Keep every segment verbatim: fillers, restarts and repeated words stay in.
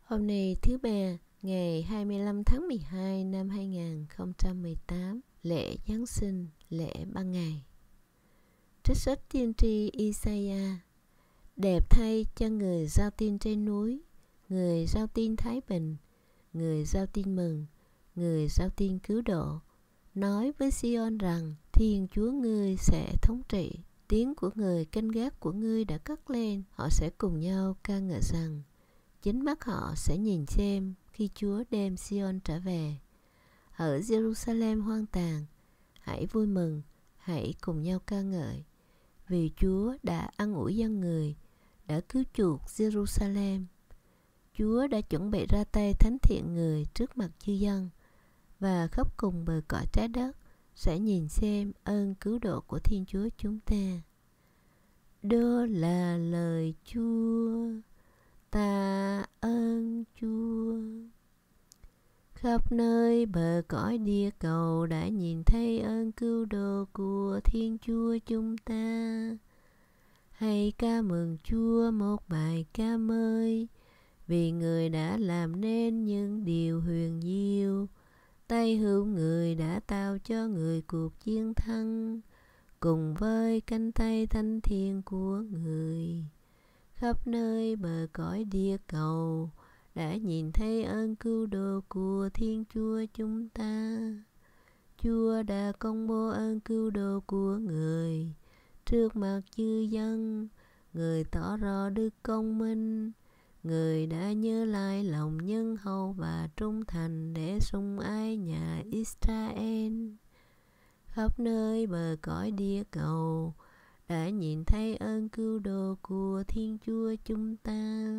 Hôm nay thứ ba, ngày hai mươi lăm tháng mười hai năm hai nghìn không trăm mười tám, lễ Giáng sinh, lễ ban ngày. Trích sách tiên tri Isaiah. Đẹp thay cho người giao tin trên núi, người giao tin thái bình, người giao tin mừng, người giao tin cứu độ. Nói với Sion rằng, Thiên Chúa ngươi sẽ thống trị. Tiếng của người canh gác của ngươi đã cất lên, họ sẽ cùng nhau ca ngợi rằng, chính mắt họ sẽ nhìn xem khi Chúa đem Sion trở về. Ở Jerusalem hoang tàn, hãy vui mừng, hãy cùng nhau ca ngợi, vì Chúa đã an ủi dân người, đã cứu chuộc Jerusalem. Chúa đã chuẩn bị ra tay thánh thiện người trước mặt chư dân, và khắp cùng bờ cõi trái đất sẽ nhìn xem ơn cứu độ của Thiên Chúa chúng ta. Đó là lời Chúa. Tạ ơn Chúa. Khắp nơi bờ cõi địa cầu đã nhìn thấy ơn cứu độ của Thiên Chúa chúng ta. Hãy ca mừng Chúa một bài ca mới, vì Người đã làm nên những điều huyền diệu. Tay hữu Người đã tạo cho Người cuộc chiến thắng, cùng với cánh tay thánh thiện của Người. Khắp nơi bờ cõi địa cầu đã nhìn thấy ơn cứu độ của Thiên Chúa chúng ta. Chúa đã công bố ơn cứu độ của Người trước mặt chư dân. Người tỏ rõ đức công minh. Người đã nhớ lại lòng nhân hậu và trung thành để sủng ái nhà Israel. Khắp nơi bờ cõi địa cầu đã nhìn thấy ơn cứu độ của Thiên Chúa chúng ta.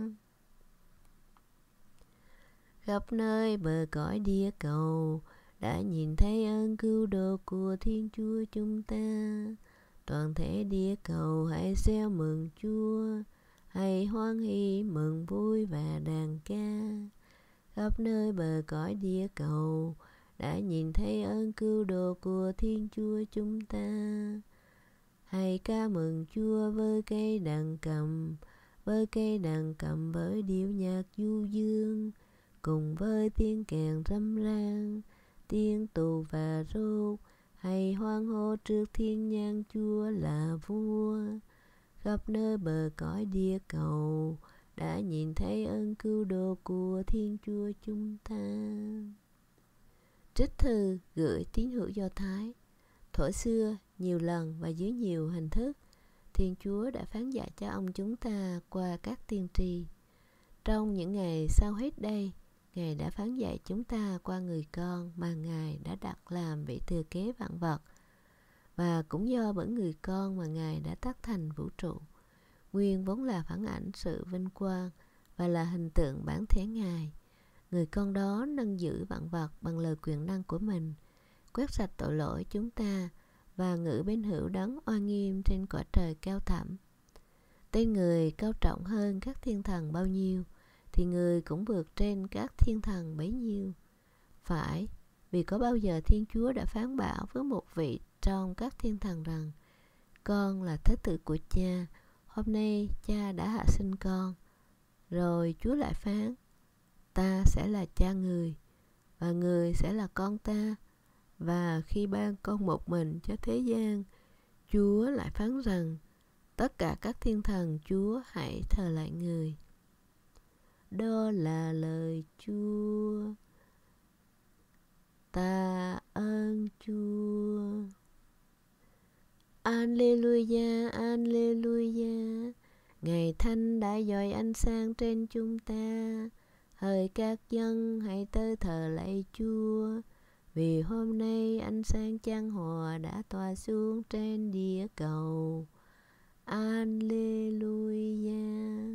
Khắp nơi bờ cõi địa cầu đã nhìn thấy ơn cứu độ của Thiên Chúa chúng ta. Toàn thể địa cầu hãy reo mừng Chúa, hãy hoan hỉ mừng vui và đàn ca. Khắp nơi bờ cõi địa cầu đã nhìn thấy ơn cứu độ của Thiên Chúa chúng ta. Hãy ca mừng Chúa với cây đàn cầm, với cây đàn cầm với điệu nhạc du dương, cùng với tiếng kèn râm ran, tiếng tù và rốt. Hãy hoan hô trước thiên nhang Chúa là vua. Khắp nơi bờ cõi địa cầu đã nhìn thấy ơn cứu độ của Thiên Chúa chúng ta. Trích thư gửi tín hữu Do Thái. Thuở xưa, nhiều lần và dưới nhiều hình thức, Thiên Chúa đã phán dạy cho ông chúng ta qua các tiên tri. Trong những ngày sau hết đây, Ngài đã phán dạy chúng ta qua người con mà Ngài đã đặt làm vị thừa kế vạn vật. Và cũng do bởi người con mà Ngài đã tác thành vũ trụ, nguyên vốn là phản ảnh sự vinh quang và là hình tượng bản thể Ngài. Người con đó nâng giữ vạn vật bằng lời quyền năng của mình, quét sạch tội lỗi chúng ta và ngự bên hữu đấng oai nghiêm trên cõi trời cao thẳm. Tên người cao trọng hơn các thiên thần bao nhiêu, thì người cũng vượt trên các thiên thần bấy nhiêu. Phải, vì có bao giờ Thiên Chúa đã phán bảo với một vị trong các thiên thần rằng, con là thế tử của cha, hôm nay cha đã hạ sinh con. Rồi Chúa lại phán, ta sẽ là cha người, và người sẽ là con ta. Và khi ban con một mình cho thế gian, Chúa lại phán rằng, tất cả các thiên thần Chúa hãy thờ lại người. Đó là lời Chúa. Tạ ơn Chúa. Alleluia, Alleluia. Ngày thanh đã dọi ánh sáng trên chúng ta. Hỡi các dân hãy tới thờ lạy Chúa, vì hôm nay ánh sáng chan hòa đã tỏa xuống trên địa cầu. Alleluia.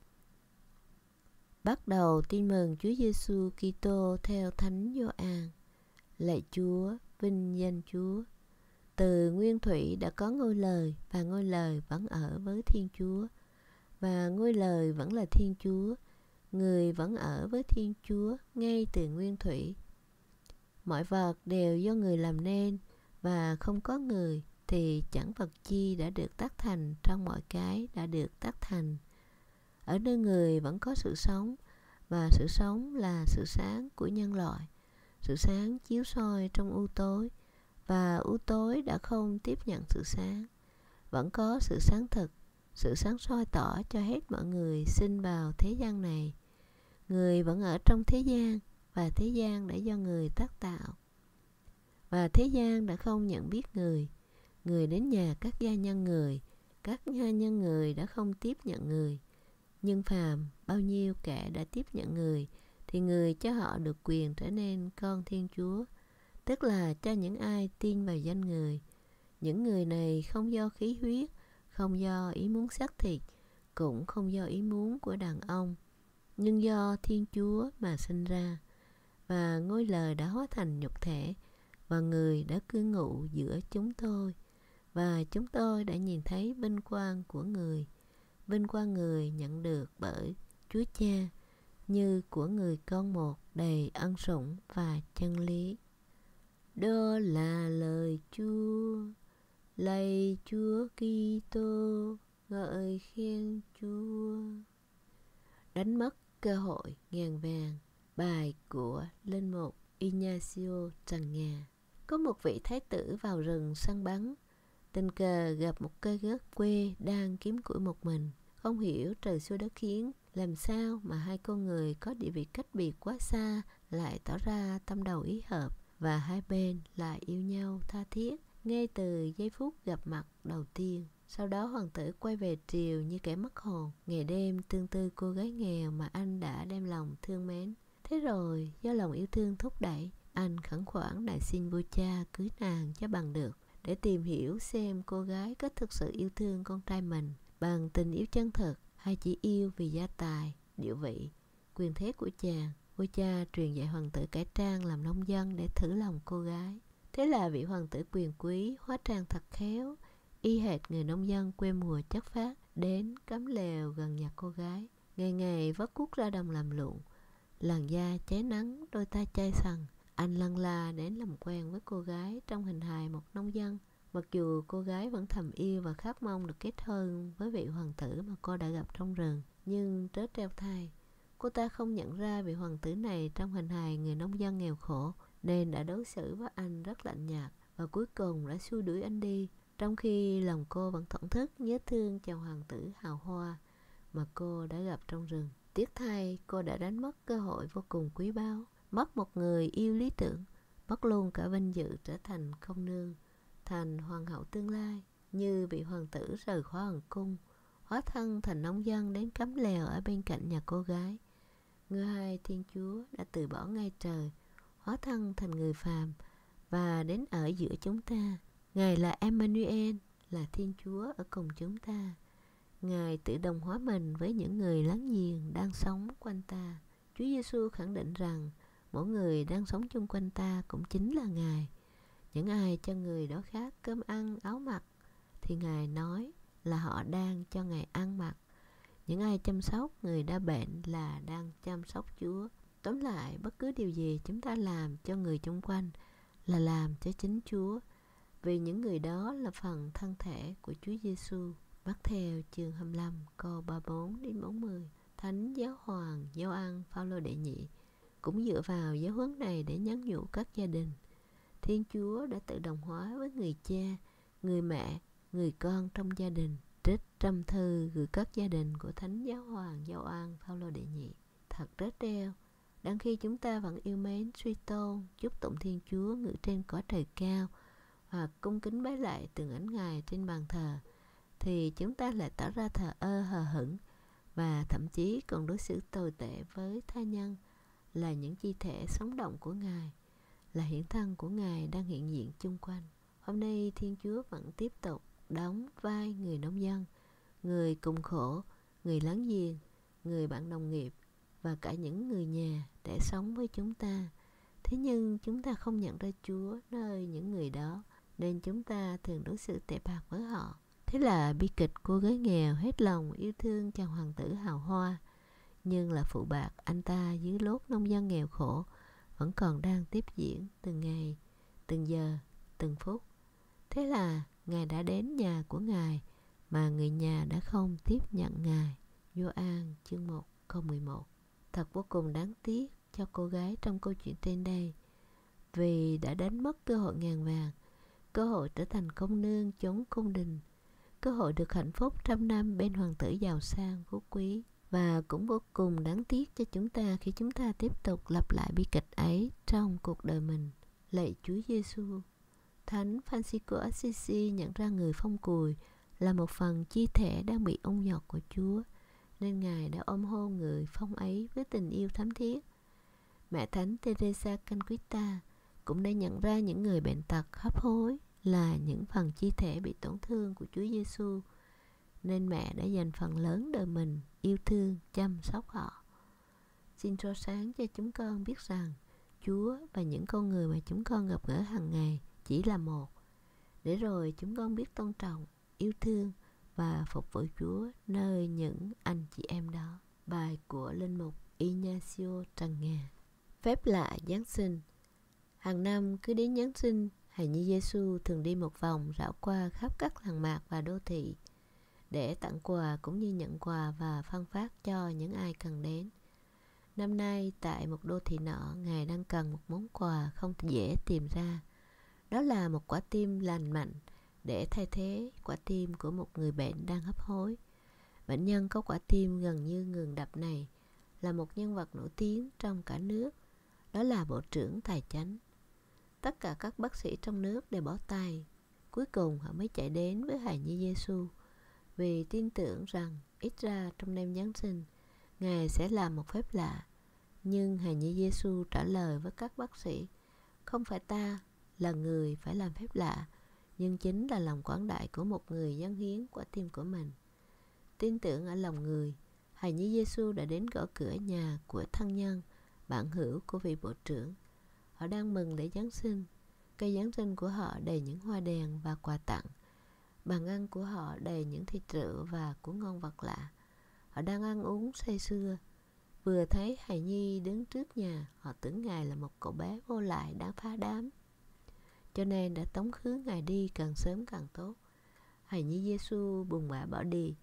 Bắt đầu tin mừng Chúa Giêsu Kitô theo Thánh Gioan. Lạy Chúa, vinh danh Chúa. Từ nguyên thủy đã có ngôi lời, và ngôi lời vẫn ở với Thiên Chúa, và ngôi lời vẫn là Thiên Chúa. Người vẫn ở với Thiên Chúa ngay từ nguyên thủy. Mọi vật đều do người làm nên, và không có người thì chẳng vật chi đã được tác thành trong mọi cái đã được tác thành. Ở nơi người vẫn có sự sống, và sự sống là sự sáng của nhân loại. Sự sáng chiếu soi trong u tối, và u tối đã không tiếp nhận sự sáng. Vẫn có sự sáng thực, sự sáng soi tỏ cho hết mọi người sinh vào thế gian này. Người vẫn ở trong thế gian, và thế gian đã do người tác tạo. Và thế gian đã không nhận biết người. Người đến nhà các gia nhân người, các gia nhân người đã không tiếp nhận người. Nhưng phàm bao nhiêu kẻ đã tiếp nhận người, thì người cho họ được quyền trở nên con Thiên Chúa, tức là cho những ai tin vào danh người. Những người này không do khí huyết, không do ý muốn xác thịt, cũng không do ý muốn của đàn ông, nhưng do Thiên Chúa mà sinh ra. Và ngôi lời đã hóa thành nhục thể, và người đã cư ngụ giữa chúng tôi. Và chúng tôi đã nhìn thấy vinh quang của người, vinh quang người nhận được bởi Chúa Cha, như của người con một đầy ân sủng và chân lý. Đó là lời Chúa. Lạy Chúa Kitô, ngợi khen Chúa. Đánh mất cơ hội ngàn vàng. Bài của linh mục Ignacio Trần Nga. Có một vị thái tử vào rừng săn bắn, tình cờ gặp một cây gớt quê đang kiếm củi một mình. Không hiểu trời xui đất khiến, làm sao mà hai con người có địa vị cách biệt quá xa lại tỏ ra tâm đầu ý hợp, và hai bên lại yêu nhau tha thiết ngay từ giây phút gặp mặt đầu tiên. Sau đó hoàng tử quay về triều như kẻ mất hồn, ngày đêm tương tư cô gái nghèo mà anh đã đem lòng thương mến. Thế rồi do lòng yêu thương thúc đẩy, anh khẩn khoản nài xin vua cha cưới nàng cho bằng được, để tìm hiểu xem cô gái có thực sự yêu thương con trai mình bằng tình yêu chân thực, hay chỉ yêu vì gia tài, địa vị, quyền thế của chàng. Vua cha truyền dạy hoàng tử cải trang làm nông dân để thử lòng cô gái. Thế là vị hoàng tử quyền quý hóa trang thật khéo, y hệt người nông dân quê mùa chất phác, đến cắm lều gần nhà cô gái, ngày ngày vác cuốc ra đồng làm lụng. Làn da cháy nắng, đôi tay chai sần, anh lân la đến làm quen với cô gái trong hình hài một nông dân. Mặc dù cô gái vẫn thầm yêu và khát mong được kết hôn với vị hoàng tử mà cô đã gặp trong rừng, nhưng trớ trêu thay, cô ta không nhận ra vị hoàng tử này trong hình hài người nông dân nghèo khổ, nên đã đối xử với anh rất lạnh nhạt, và cuối cùng đã xua đuổi anh đi, trong khi lòng cô vẫn thổn thức nhớ thương chàng hoàng tử hào hoa mà cô đã gặp trong rừng. Tiếc thay, cô đã đánh mất cơ hội vô cùng quý báu, mất một người yêu lý tưởng, mất luôn cả vinh dự trở thành công nương, thành hoàng hậu tương lai. Như vị hoàng tử rời khỏi hoàng cung, hóa thân thành nông dân đến cắm lều ở bên cạnh nhà cô gái, người hai Thiên Chúa đã từ bỏ ngay trời, hóa thân thành người phàm và đến ở giữa chúng ta. Ngài là Emmanuel, là Thiên Chúa ở cùng chúng ta. Ngài tự đồng hóa mình với những người láng giềng đang sống quanh ta. Chúa Giêsu khẳng định rằng mỗi người đang sống chung quanh ta cũng chính là Ngài. Những ai cho người đó khác cơm ăn áo mặc, thì Ngài nói là họ đang cho Ngài ăn mặc. Những ai chăm sóc người đã bệnh là đang chăm sóc Chúa. Tóm lại, bất cứ điều gì chúng ta làm cho người chung quanh là làm cho chính Chúa, vì những người đó là phần thân thể của Chúa Giêsu. Bắt theo chương hai mươi lăm câu ba mươi bốn đến bốn mươi. Thánh Giáo Hoàng Gioan Phaolô đệ nhị cũng dựa vào giáo huấn này để nhắn nhủ các gia đình. Thiên Chúa đã tự đồng hóa với người cha, người mẹ, người con trong gia đình. Trích trăm thư gửi các gia đình của Thánh Giáo Hoàng Gioan Phaolô đệ nhị. Thật trớ trêu, đang khi chúng ta vẫn yêu mến suy tôn, chúc tụng Thiên Chúa ngự trên cõi trời cao và cung kính bái lạy tượng ảnh Ngài trên bàn thờ, thì chúng ta lại tỏ ra thờ ơ hờ hững, và thậm chí còn đối xử tồi tệ với tha nhân, là những chi thể sống động của Ngài, là hiện thân của Ngài đang hiện diện chung quanh. Hôm nay Thiên Chúa vẫn tiếp tục đóng vai người nông dân, người cùng khổ, người láng giềng, người bạn đồng nghiệp và cả những người nhà để sống với chúng ta. Thế nhưng chúng ta không nhận ra Chúa nơi những người đó, nên chúng ta thường đối xử tệ bạc với họ. Thế là bi kịch cô gái nghèo hết lòng yêu thương chàng hoàng tử hào hoa, nhưng là phụ bạc anh ta dưới lốt nông dân nghèo khổ vẫn còn đang tiếp diễn từng ngày, từng giờ, từng phút. Thế là Ngài đã đến nhà của Ngài mà người nhà đã không tiếp nhận Ngài. Gioan chương một câu mười một. Thật vô cùng đáng tiếc cho cô gái trong câu chuyện trên đây, vì đã đánh mất cơ hội ngàn vàng, cơ hội trở thành công nương chống cung đình, cơ hội được hạnh phúc trăm năm bên hoàng tử giàu sang phú quý. Và cũng vô cùng đáng tiếc cho chúng ta khi chúng ta tiếp tục lặp lại bi kịch ấy trong cuộc đời mình. Lạy Chúa Giêsu, Thánh Francisco Assisi nhận ra người phong cùi là một phần chi thể đang bị ung nhọt của Chúa, nên Ngài đã ôm hôn người phong ấy với tình yêu thắm thiết. Mẹ Thánh Teresa Calcutta cũng đã nhận ra những người bệnh tật hấp hối là những phần chi thể bị tổn thương của Chúa Giêsu, nên mẹ đã dành phần lớn đời mình yêu thương, chăm sóc họ. Xin soi sáng cho chúng con biết rằng Chúa và những con người mà chúng con gặp gỡ hàng ngày chỉ là một, để rồi chúng con biết tôn trọng, yêu thương và phục vụ Chúa nơi những anh chị em đó. Bài của Linh mục Ignacio Trần Nga. Phép lạ Giáng sinh. Hàng năm cứ đến Giáng sinh, hài nhi Giêsu thường đi một vòng rảo qua khắp các làng mạc và đô thị để tặng quà cũng như nhận quà và phân phát cho những ai cần đến. Năm nay tại một đô thị nọ, Ngài đang cần một món quà không dễ tìm ra. Đó là một quả tim lành mạnh để thay thế quả tim của một người bệnh đang hấp hối. Bệnh nhân có quả tim gần như ngừng đập này là một nhân vật nổi tiếng trong cả nước, đó là Bộ trưởng Tài chánh. Tất cả các bác sĩ trong nước đều bó tay. Cuối cùng họ mới chạy đến với hài nhi Giêsu vì tin tưởng rằng ít ra trong đêm Giáng sinh Ngài sẽ làm một phép lạ. Nhưng hài nhi Giêsu trả lời với các bác sĩ: không phải ta là người phải làm phép lạ, nhưng chính là lòng quảng đại của một người dâng hiến quả tim của mình. Tin tưởng ở lòng người, hài nhi Giêsu đã đến gõ cửa nhà của thân nhân, bạn hữu của vị bộ trưởng. Họ đang mừng lễ Giáng sinh. Cây Giáng sinh của họ đầy những hoa đèn và quà tặng. Bàn ăn của họ đầy những thịt rượu và cuốn ngon vật lạ. Họ đang ăn uống say sưa. Vừa thấy hài nhi đứng trước nhà, họ tưởng Ngài là một cậu bé vô lại đang phá đám, cho nên đã tống khứ Ngài đi càng sớm càng tốt. Hài nhi Giêsu buồn bã bỏ đi.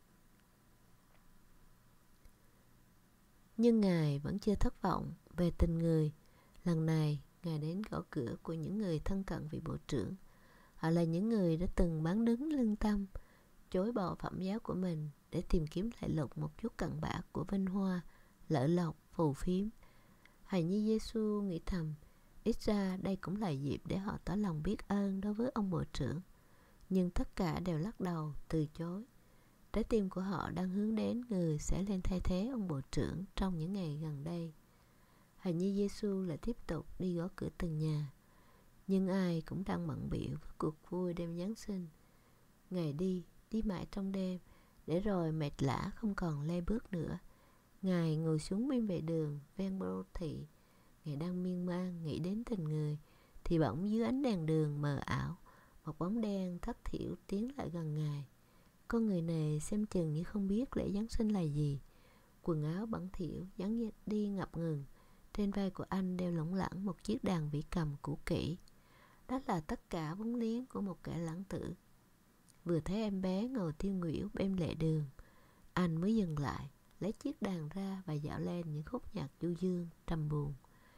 Nhưng Ngài vẫn chưa thất vọng về tình người. Lần này Ngài đến gõ cửa của những người thân cận vị bộ trưởng. Họ là những người đã từng bán đứng lương tâm, chối bỏ phẩm giáo của mình để tìm kiếm lại lục một chút cặn bã của vinh hoa, lợi lộc, phù phiếm. Hài nhi Giêsu nghĩ thầm, ít ra đây cũng là dịp để họ tỏ lòng biết ơn đối với ông bộ trưởng. Nhưng tất cả đều lắc đầu, từ chối. Trái tim của họ đang hướng đến người sẽ lên thay thế ông bộ trưởng trong những ngày gần đây. Hài nhi Giêsu lại tiếp tục đi gõ cửa từng nhà. Nhưng ai cũng đang bận bịu với cuộc vui đêm Giáng sinh. Ngài đi, đi mãi trong đêm, để rồi mệt lả không còn lê bước nữa. Ngài ngồi xuống bên vệ đường ven đô thị. Ngài đang miên man nghĩ đến tình người, thì bỗng dưới ánh đèn đường mờ ảo, một bóng đen thất thiểu tiến lại gần Ngài. Con người này xem chừng như không biết lễ Giáng sinh là gì. Quần áo bẩn thỉu, dáng đi ngập ngừng. Trên vai của anh đeo lủng lẳng một chiếc đàn vĩ cầm cũ kỹ. Đó là tất cả vốn liếng của một kẻ lãng tử. Vừa thấy em bé ngồi tiêu nghỉu bên lề đường, anh mới dừng lại, lấy chiếc đàn ra và dạo lên những khúc nhạc du dương, trầm buồn.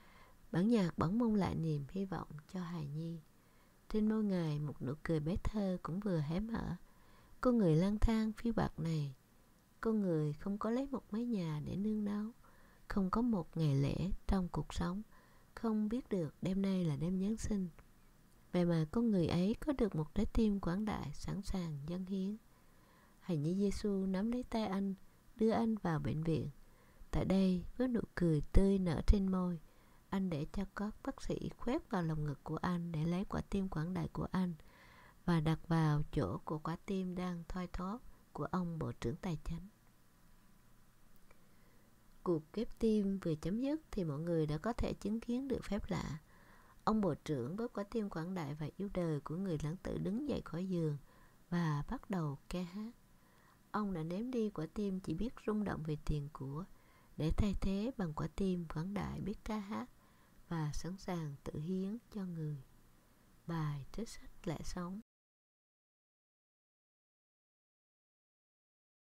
Bản nhạc bỗng mong lại niềm hy vọng cho hài nhi. Trên môi Ngài một nụ cười bé thơ cũng vừa hé mở. Con người lang thang phiêu bạt này, con người không có lấy một mái nhà để nương náu, không có một ngày lễ trong cuộc sống, không biết được đêm nay là đêm Giáng sinh. Vậy mà con người ấy có được một trái tim quảng đại sẵn sàng dâng hiến. Hài nhi Giêsu nắm lấy tay anh, đưa anh vào bệnh viện. Tại đây, với nụ cười tươi nở trên môi, anh để cho các bác sĩ khoét vào lồng ngực của anh để lấy quả tim quảng đại của anh và đặt vào chỗ của quả tim đang thoi thóp của ông bộ trưởng Tài chánh. Cuộc ghép tim vừa chấm dứt thì mọi người đã có thể chứng kiến được phép lạ. Ông bộ trưởng với quả tim quảng đại và yêu đời của người lãng tử đứng dậy khỏi giường và bắt đầu ca hát. Ông đã ném đi quả tim chỉ biết rung động về tiền của, để thay thế bằng quả tim quảng đại biết ca hát và sẵn sàng tự hiến cho người. Bài trích sách Lẽ Sống.